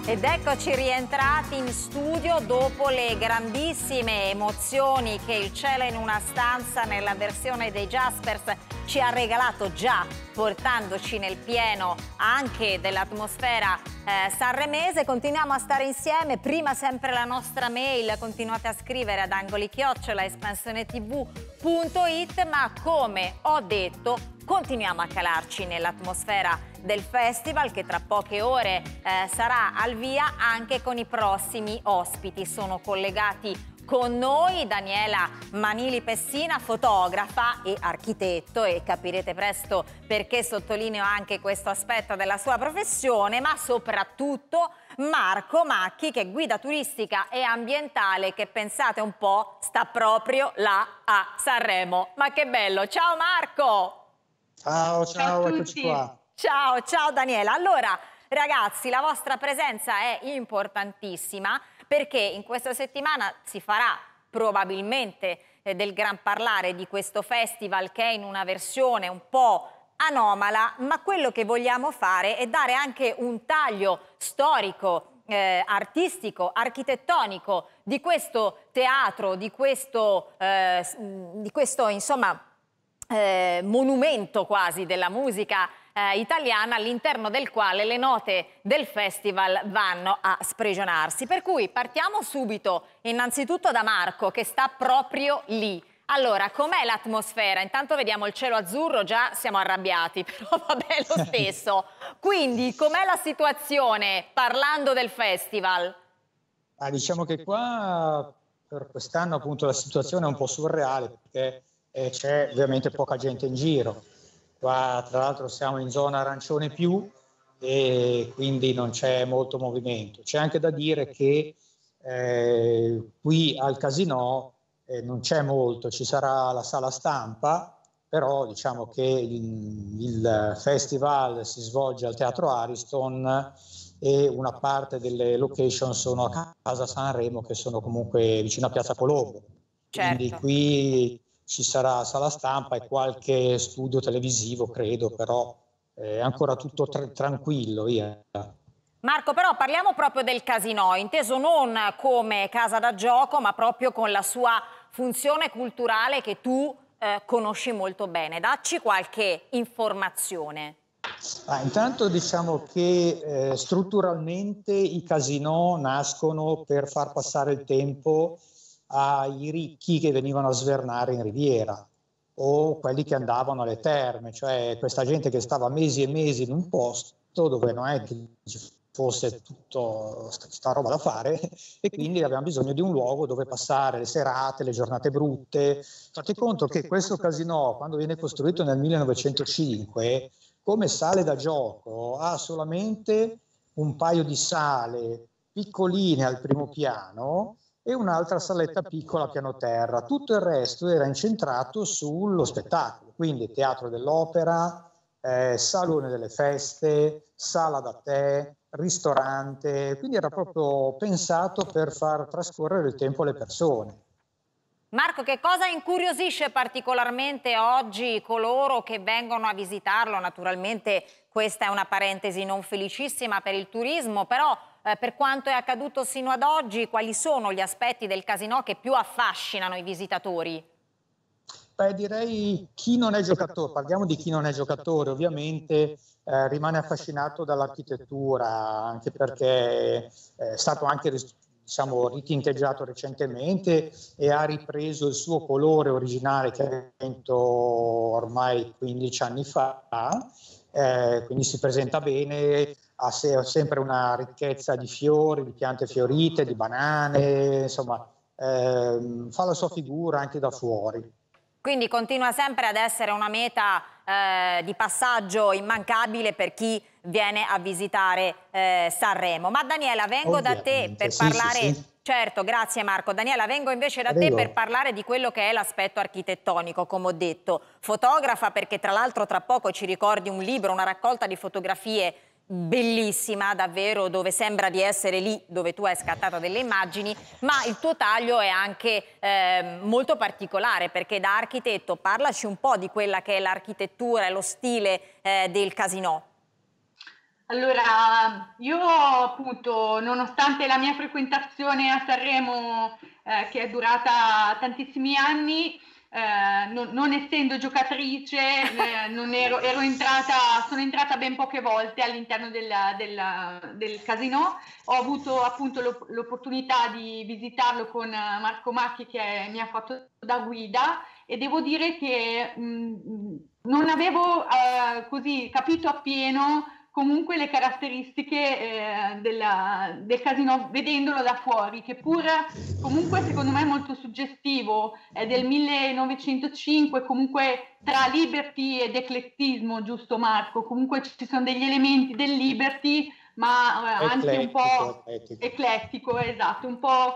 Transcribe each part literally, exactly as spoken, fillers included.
Ed eccoci rientrati in studio dopo le grandissime emozioni che Il cielo in una stanza nella versione dei Jaspers ci ha regalato già, portandoci nel pieno anche dell'atmosfera eh, sanremese. Continuiamo a stare insieme, prima sempre la nostra mail, continuate a scrivere ad angoli chiocciola espansione tv punto it, ma come ho detto continuiamo a calarci nell'atmosfera del festival che tra poche ore eh, sarà al via anche con i prossimi ospiti. Sono collegati con noi Daniela Manili Pessina, fotografa e architetto, e capirete presto perché sottolineo anche questo aspetto della sua professione, ma soprattutto Marco Macchi, che è guida turistica e ambientale, che pensate un po' sta proprio là a Sanremo. Ma che bello! Ciao Marco! Ciao, ciao, ciao, eccoci qua. Ciao, ciao Daniela. Allora, ragazzi, la vostra presenza è importantissima perché in questa settimana si farà probabilmente eh, del gran parlare di questo festival che è in una versione un po' anomala, ma quello che vogliamo fare è dare anche un taglio storico, eh, artistico, architettonico di questo teatro, di questo, eh, di questo insomma, Eh, monumento quasi della musica eh, italiana, all'interno del quale le note del festival vanno a sprigionarsi. Per cui partiamo subito innanzitutto da Marco, che sta proprio lì. Allora, com'è l'atmosfera? Intanto vediamo il cielo azzurro, già siamo arrabbiati, però vabbè lo stesso. Quindi, com'è la situazione parlando del festival? Ah, diciamo che qua per quest'anno appunto la situazione è un po' surreale, perché e c'è ovviamente poca gente in giro. Qua tra l'altro siamo in zona arancione più e quindi non c'è molto movimento. C'è anche da dire che eh, qui al Casinò eh, non c'è molto, ci sarà la sala stampa, però diciamo che il, il festival si svolge al Teatro Ariston e una parte delle location sono a Casa Sanremo, che sono comunque vicino a Piazza Colombo. Quindi Certo. qui ci sarà sala stampa e qualche studio televisivo, credo, però è ancora tutto tra tranquillo. Via. Marco, però parliamo proprio del Casinò, inteso non come casa da gioco, ma proprio con la sua funzione culturale che tu eh, conosci molto bene. Dacci qualche informazione. Ah, intanto diciamo che eh, strutturalmente i casinò nascono per far passare il tempo ai ricchi che venivano a svernare in Riviera o quelli che andavano alle terme, cioè questa gente che stava mesi e mesi in un posto dove non è che ci fosse tutta sta roba da fare e quindi avevamo bisogno di un luogo dove passare le serate, le giornate brutte. Fate conto che questo casinò, quando viene costruito nel millenovecentocinque, come sale da gioco ha solamente un paio di sale piccoline al primo piano e un'altra saletta piccola a piano terra. Tutto il resto era incentrato sullo spettacolo, quindi teatro dell'opera, eh, salone delle feste, sala da tè, ristorante, quindi era proprio pensato per far trascorrere il tempo alle persone. Marco, che cosa incuriosisce particolarmente oggi coloro che vengono a visitarlo? Naturalmente questa è una parentesi non felicissima per il turismo, però eh, per quanto è accaduto sino ad oggi, quali sono gli aspetti del Casinò che più affascinano i visitatori? Beh, direi chi non è giocatore, parliamo di chi non è giocatore, ovviamente eh, rimane affascinato dall'architettura, anche perché è stato anche diciamo, ritinteggiato recentemente e ha ripreso il suo colore originale che è vinto ormai quindici anni fa, eh, quindi si presenta bene, ha, se, ha sempre una ricchezza di fiori, di piante fiorite, di banane, insomma eh, fa la sua figura anche da fuori. Quindi continua sempre ad essere una meta eh, di passaggio immancabile per chi viene a visitare eh, Sanremo. Ma Daniela, vengo Ovviamente, da te per sì, parlare... sì, sì. Certo, grazie Marco. Daniela, vengo invece da Prego. te per parlare di quello che è l'aspetto architettonico, come ho detto. Fotografa, perché tra l'altro tra poco ci ricordi un libro, una raccolta di fotografie bellissima, davvero, dove sembra di essere lì dove tu hai scattato delle immagini, ma il tuo taglio è anche eh, molto particolare, perché da architetto parlaci un po' di quella che è l'architettura e lo stile eh, del Casinò. Allora, io appunto, nonostante la mia frequentazione a Sanremo, eh, che è durata tantissimi anni, eh, non, non essendo giocatrice, eh, non ero, ero entrata, sono entrata ben poche volte all'interno del, del, del Casinò. Ho avuto appunto l'opportunità di visitarlo con Marco Macchi, che mi ha fatto da guida, e devo dire che mh, non avevo eh, così capito appieno comunque le caratteristiche eh, della, del Casinò vedendolo da fuori, che pur comunque secondo me è molto suggestivo, è del millenovecentocinque, comunque tra liberty ed eclettismo, giusto Marco? Comunque ci sono degli elementi del liberty, ma eh, anche un po' eclettico, eclettico, esatto, un po'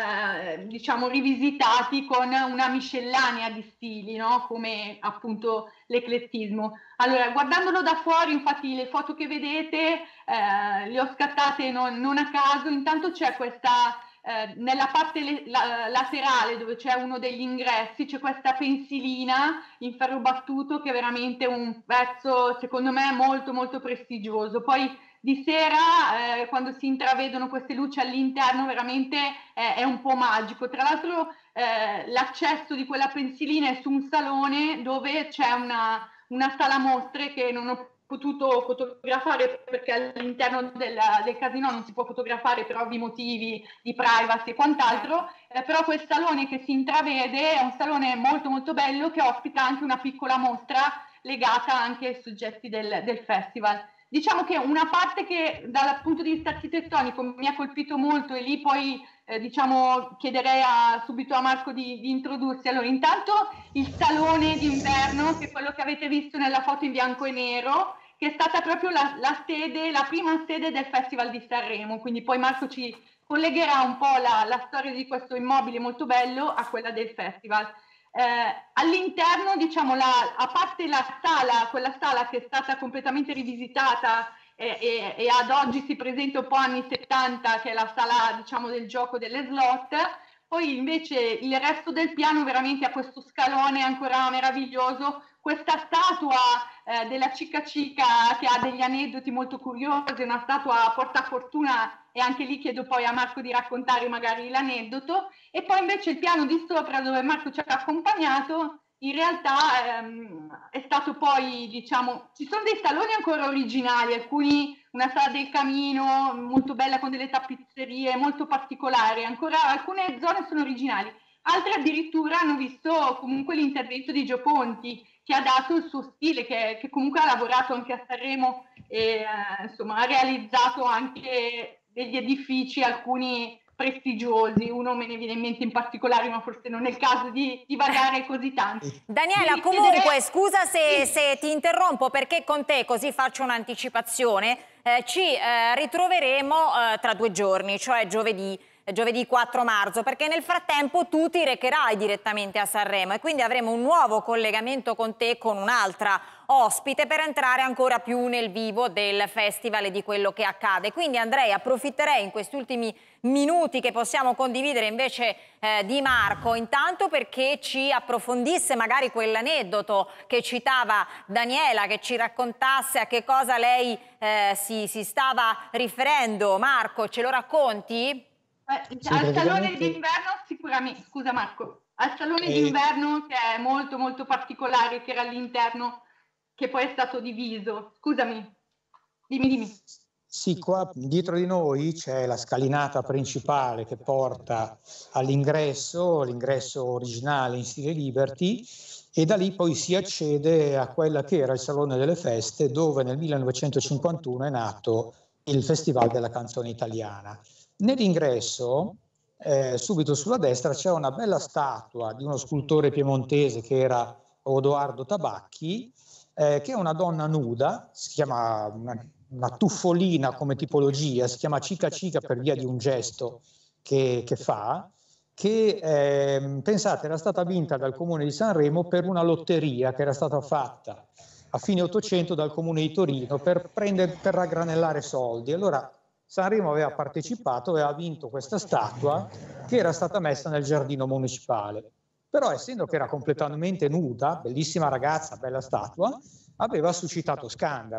eh, diciamo rivisitati con una miscellanea di stili, no? Come appunto l'eclettismo. Allora, guardandolo da fuori, infatti le foto che vedete eh, le ho scattate non, non a caso. Intanto c'è questa, eh, nella parte le, la, laterale dove c'è uno degli ingressi, c'è questa pensilina in ferro battuto che è veramente un pezzo secondo me molto molto prestigioso. Poi di sera, eh, quando si intravedono queste luci all'interno, veramente eh, è un po' magico. Tra l'altro eh, l'accesso di quella pensilina è su un salone dove c'è una, una sala mostre che non ho potuto fotografare perché all'interno del, del Casinò non si può fotografare per ovvi motivi di privacy e quant'altro, eh, però quel salone che si intravede è un salone molto molto bello che ospita anche una piccola mostra legata anche ai soggetti del, del festival. Diciamo che una parte che dal punto di vista architettonico mi ha colpito molto, e lì poi eh, diciamo chiederei a, subito a Marco di, di introdursi. Allora, intanto il salone d'inverno, che è quello che avete visto nella foto in bianco e nero, che è stata proprio la, la sede, la prima sede del Festival di Sanremo, quindi poi Marco ci collegherà un po' la, la storia di questo immobile molto bello a quella del festival. Eh, all'interno, diciamo, la, a parte la sala, quella sala che è stata completamente rivisitata eh, e, e ad oggi si presenta un po' anni settanta, che è la sala, diciamo, del gioco delle slot, poi invece il resto del piano veramente ha questo scalone ancora meraviglioso, questa statua eh, della Cica Cica che ha degli aneddoti molto curiosi, una statua a portafortuna, e anche lì chiedo poi a Marco di raccontare magari l'aneddoto. E poi invece il piano di sopra, dove Marco ci ha accompagnato, in realtà ehm, è stato poi, diciamo, ci sono dei saloni ancora originali, alcuni, una sala del camino molto bella con delle tappezzerie molto particolari, ancora alcune zone sono originali, altre addirittura hanno visto comunque l'intervento di Gio Ponti, che ha dato il suo stile, che, che comunque ha lavorato anche a Sanremo e eh, insomma ha realizzato anche degli edifici, alcuni prestigiosi, uno me ne viene in mente in particolare, ma forse non è il caso di divagare così tanto. Daniela, Quindi comunque chiederei... scusa se, sì. se ti interrompo, perché con te, così faccio un'anticipazione, eh, ci eh, ritroveremo eh, tra due giorni, cioè giovedì. giovedì quattro marzo, perché nel frattempo tu ti recherai direttamente a Sanremo e quindi avremo un nuovo collegamento con te, con un'altra ospite, per entrare ancora più nel vivo del festival e di quello che accade. Quindi Andrea, approfitterei in questi ultimi minuti che possiamo condividere invece eh, di Marco, intanto perché ci approfondisse magari quell'aneddoto che citava Daniela, che ci raccontasse a che cosa lei eh, si, si stava riferendo. Marco, ce lo racconti? Eh, sì, al salone d'inverno sicuramente, scusa Marco, al salone eh, d'inverno che è molto molto particolare, che era all'interno, che poi è stato diviso. Scusami, dimmi, dimmi. Sì, qua dietro di noi c'è la scalinata principale che porta all'ingresso, l'ingresso originale in stile Liberty, e da lì poi si accede a quella che era il Salone delle Feste, dove nel millenovecentocinquantuno è nato il Festival della Canzone Italiana. Nell'ingresso, eh, subito sulla destra, c'è una bella statua di uno scultore piemontese che era Odoardo Tabacchi, eh, che è una donna nuda, si chiama una, una tuffolina come tipologia, si chiama Cica Cica per via di un gesto che, che fa, che eh, pensate era stata vinta dal Comune di Sanremo per una lotteria che era stata fatta a fine Ottocento dal Comune di Torino per, prendere, per raggranellare soldi. Allora Sanremo aveva partecipato e ha vinto questa statua che era stata messa nel giardino municipale. Però essendo che era completamente nuda, bellissima ragazza, bella statua, aveva suscitato scandalo.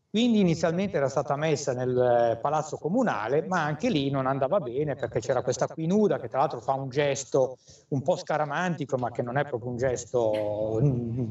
Quindi inizialmente era stata messa nel palazzo comunale, ma anche lì non andava bene perché c'era questa qui nuda che tra l'altro fa un gesto un po' scaramantico, ma che non è proprio un gesto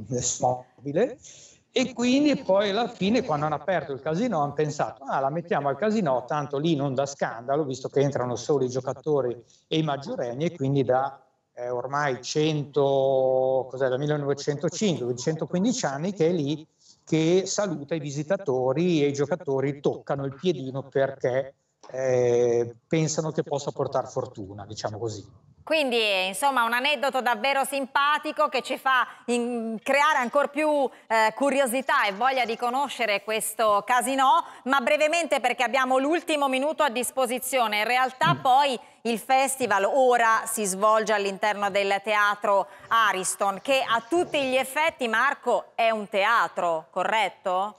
mobile. E quindi poi alla fine, quando hanno aperto il casinò, hanno pensato, ah, la mettiamo al casinò, tanto lì non dà scandalo, visto che entrano solo i giocatori e i maggiorenni, e quindi da eh, ormai cento, cos'è, da millenovecentocinque, centoquindici anni che è lì che saluta i visitatori, e i giocatori toccano il piedino perché eh, pensano che possa portare fortuna, diciamo così. Quindi, insomma, un aneddoto davvero simpatico che ci fa in creare ancora più eh, curiosità e voglia di conoscere questo casinò, ma brevemente perché abbiamo l'ultimo minuto a disposizione. In realtà mm. poi il festival ora si svolge all'interno del teatro Ariston, che a tutti gli effetti, Marco, è un teatro, corretto?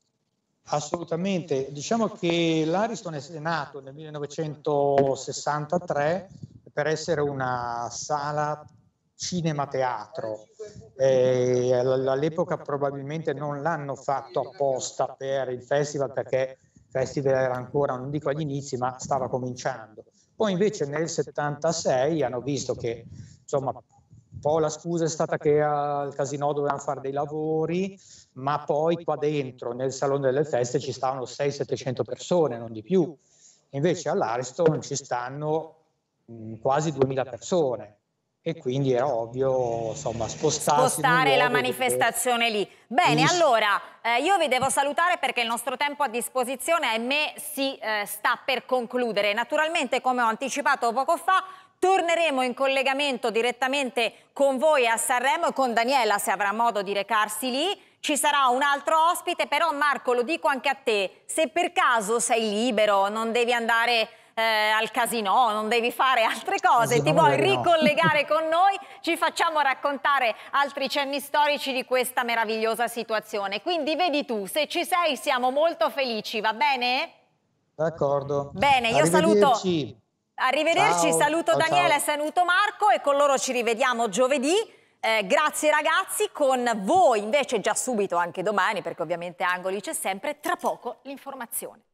Assolutamente. Diciamo che l'Ariston è nato nel millenovecentosessantatré per essere una sala cinema-teatro. Eh, all'epoca probabilmente non l'hanno fatto apposta per il festival, perché il festival era ancora, non dico agli inizi, ma stava cominciando. Poi invece nel settantasei hanno visto che, insomma, un po' la scusa è stata che al casinò dovevano fare dei lavori, ma poi qua dentro nel Salone delle Feste ci stavano seicento settecento persone, non di più. Invece all'Ariston ci stanno quasi duemila persone, e quindi era ovvio, insomma, spostarsi spostare la manifestazione dove... lì. Bene, Is... allora eh, io vi devo salutare perché il nostro tempo a disposizione, ahimè, si eh, sta per concludere. Naturalmente, come ho anticipato poco fa, torneremo in collegamento direttamente con voi a Sanremo e con Daniela, se avrà modo di recarsi lì. Ci sarà un altro ospite, però Marco, lo dico anche a te, se per caso sei libero, non devi andare eh, al casinò, non devi fare altre cose, ti vuoi ricollegare no. con noi, ci facciamo raccontare altri cenni storici di questa meravigliosa situazione. Quindi vedi tu, se ci sei siamo molto felici, va bene? D'accordo. Bene, io saluto... Arrivederci, ciao. saluto ciao, Daniela ciao. e saluto Marco, e con loro ci rivediamo giovedì. Eh, grazie ragazzi, con voi invece già subito anche domani, perché ovviamente Angoli c'è sempre, tra poco l'informazione.